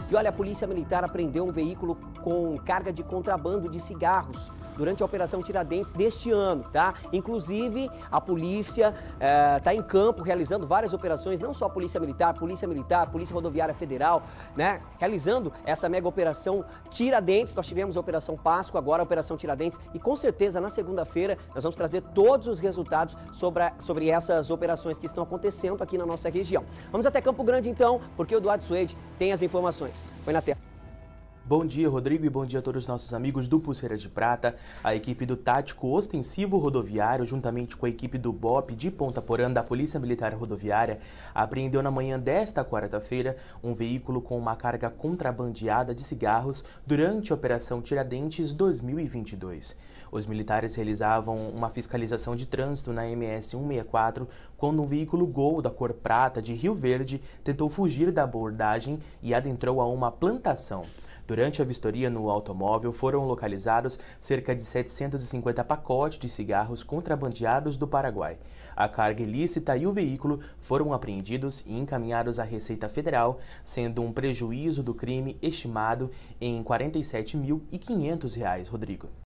E olha, a Polícia Militar apreendeu um veículo com carga de contrabando de cigarros durante a Operação Tiradentes deste ano, tá? Inclusive, a polícia está em campo realizando várias operações, não só a Polícia Militar, Polícia Rodoviária Federal, né? Realizando essa mega operação Tiradentes. Nós tivemos a Operação Páscoa, agora a Operação Tiradentes, e com certeza na segunda-feira nós vamos trazer todos os resultados sobre essas operações que estão acontecendo aqui na nossa região. Vamos até Campo Grande então, porque o Eduardo Suede tem as informações. Põe na tela. Bom dia, Rodrigo, e bom dia a todos os nossos amigos do Pulseira de Prata. A equipe do Tático Ostensivo Rodoviário, juntamente com a equipe do BOP de Ponta Porã da Polícia Militar Rodoviária, apreendeu na manhã desta quarta-feira um veículo com uma carga contrabandeada de cigarros durante a Operação Tiradentes 2022. Os militares realizavam uma fiscalização de trânsito na MS 164 quando um veículo Gol da cor prata de Rio Verde tentou fugir da abordagem e adentrou a uma plantação. Durante a vistoria no automóvel, foram localizados cerca de 750 pacotes de cigarros contrabandeados do Paraguai. A carga ilícita e o veículo foram apreendidos e encaminhados à Receita Federal, sendo um prejuízo do crime estimado em R$ 47.500, Rodrigo.